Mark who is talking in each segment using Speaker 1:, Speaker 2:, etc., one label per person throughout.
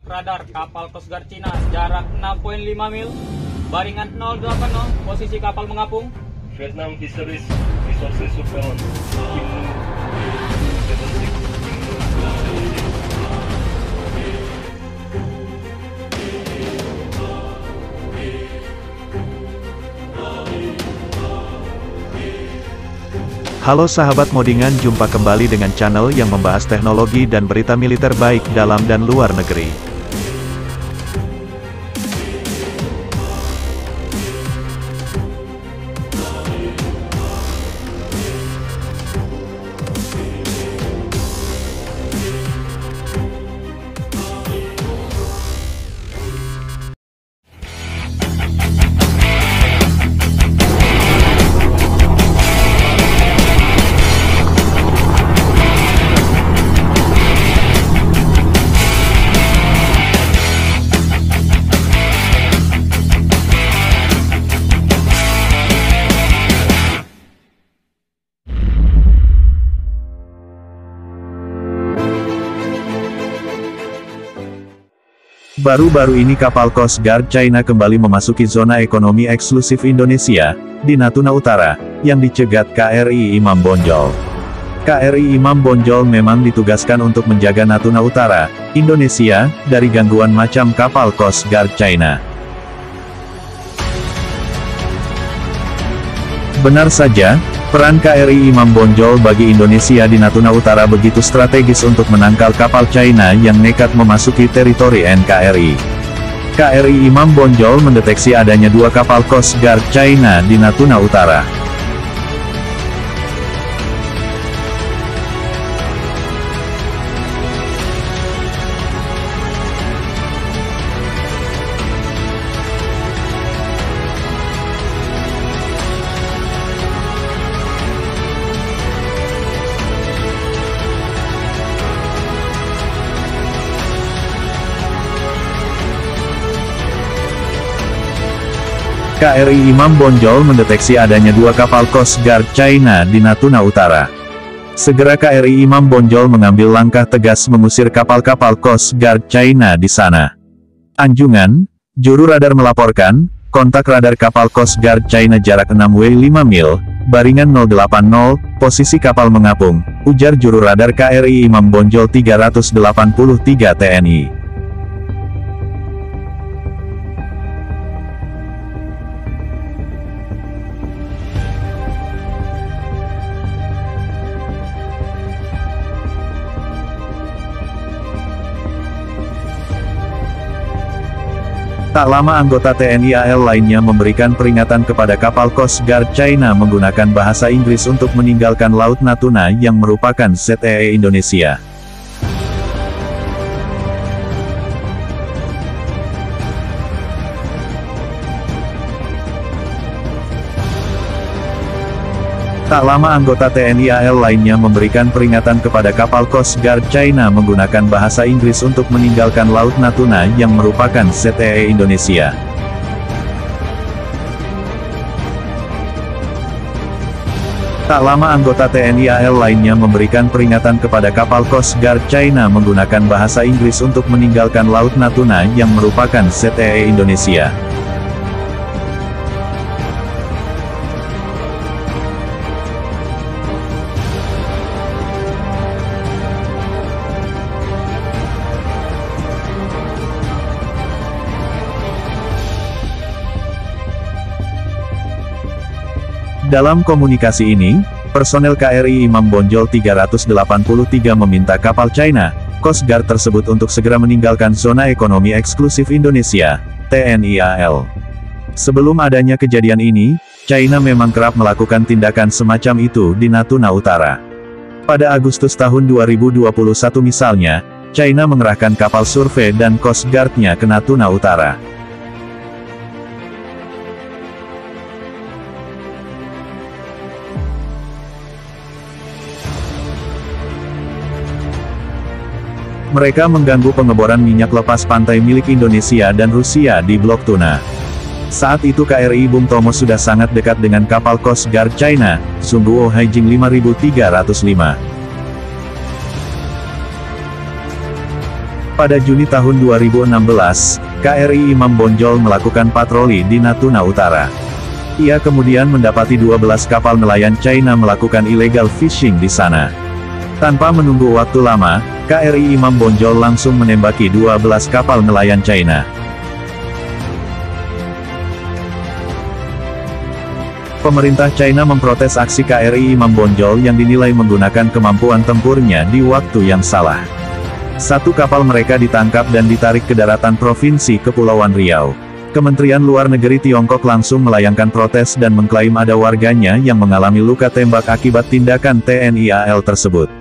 Speaker 1: radar kapal Coast Guard Cina jarak 6.5 mil, baringan 080, posisi kapal mengapung.
Speaker 2: Vietnam Fisheries Resources Surveillance, Kimnu 76, Kimnu 76.
Speaker 3: Halo sahabat modingan, jumpa kembali dengan channel yang membahas teknologi dan berita militer baik dalam dan luar negeri. Baru-baru ini kapal Coast Guard China kembali memasuki zona ekonomi eksklusif Indonesia, di Natuna Utara, yang dicegat KRI Imam Bonjol. KRI Imam Bonjol memang ditugaskan untuk menjaga Natuna Utara, Indonesia, dari gangguan macam kapal Coast Guard China. Benar saja, peran KRI Imam Bonjol bagi Indonesia di Natuna Utara begitu strategis untuk menangkal kapal China yang nekat memasuki teritori NKRI. KRI Imam Bonjol mendeteksi adanya dua kapal Coast Guard China di Natuna Utara. KRI Imam Bonjol mendeteksi adanya dua kapal Coast Guard China di Natuna Utara. Segera KRI Imam Bonjol mengambil langkah tegas mengusir kapal-kapal Coast Guard China di sana. Anjungan, juru radar melaporkan, kontak radar kapal Coast Guard China jarak 6W 5 mil, baringan 080, posisi kapal mengapung, ujar juru radar KRI Imam Bonjol 383 TNI. Tak lama anggota TNI AL lainnya memberikan peringatan kepada kapal Coast Guard China menggunakan bahasa Inggris untuk meninggalkan Laut Natuna yang merupakan ZEE Indonesia. Tak lama anggota TNI AL lainnya memberikan peringatan kepada kapal Coast Guard China menggunakan bahasa Inggris untuk meninggalkan Laut Natuna yang merupakan ZEE Indonesia. Tak lama anggota TNI AL lainnya memberikan peringatan kepada kapal Coast Guard China menggunakan bahasa Inggris untuk meninggalkan Laut Natuna yang merupakan ZEE Indonesia. Dalam komunikasi ini, personel KRI Imam Bonjol 383 meminta kapal China, Coast Guard tersebut untuk segera meninggalkan zona ekonomi eksklusif Indonesia, TNI AL. Sebelum adanya kejadian ini, China memang kerap melakukan tindakan semacam itu di Natuna Utara. Pada Agustus tahun 2021 misalnya, China mengerahkan kapal survei dan Coast Guard-nya ke Natuna Utara. Mereka mengganggu pengeboran minyak lepas pantai milik Indonesia dan Rusia di Blok Tuna. Saat itu KRI Bung Tomo sudah sangat dekat dengan kapal Coast Guard China, Sungguo Haijing 5305. Pada Juni tahun 2016, KRI Imam Bonjol melakukan patroli di Natuna Utara. Ia kemudian mendapati 12 kapal nelayan China melakukan illegal fishing di sana. Tanpa menunggu waktu lama, KRI Imam Bonjol langsung menembaki 12 kapal nelayan China. Pemerintah China memprotes aksi KRI Imam Bonjol yang dinilai menggunakan kemampuan tempurnya di waktu yang salah. Satu kapal mereka ditangkap dan ditarik ke daratan Provinsi Kepulauan Riau. Kementerian Luar Negeri Tiongkok langsung melayangkan protes dan mengklaim ada warganya yang mengalami luka tembak akibat tindakan TNI AL tersebut.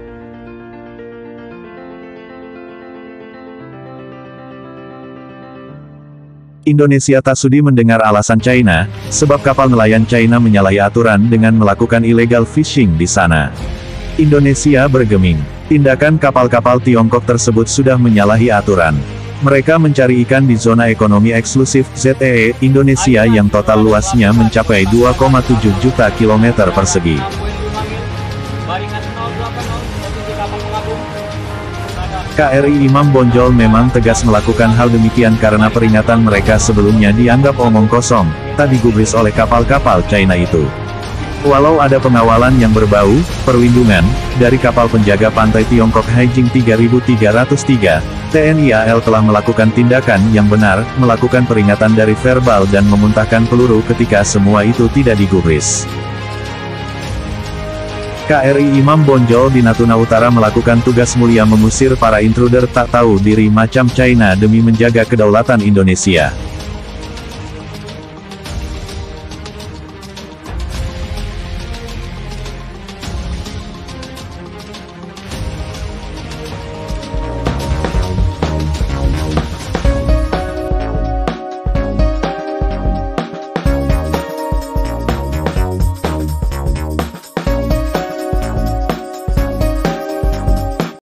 Speaker 3: Indonesia tak sudi mendengar alasan China, sebab kapal nelayan China menyalahi aturan dengan melakukan illegal fishing di sana. Indonesia bergeming. Tindakan kapal-kapal Tiongkok tersebut sudah menyalahi aturan. Mereka mencari ikan di zona ekonomi eksklusif ZEE Indonesia yang total luasnya mencapai 2,7 juta kilometer persegi. KRI Imam Bonjol memang tegas melakukan hal demikian karena peringatan mereka sebelumnya dianggap omong kosong, tak digubris oleh kapal-kapal China itu. Walau ada pengawalan yang berbau perlindungan dari kapal penjaga pantai Tiongkok Haijing 3303, TNI AL telah melakukan tindakan yang benar, melakukan peringatan dari verbal dan memuntahkan peluru ketika semua itu tidak digubris. KRI Imam Bonjol di Natuna Utara melakukan tugas mulia mengusir para intruder tak tahu diri macam China demi menjaga kedaulatan Indonesia.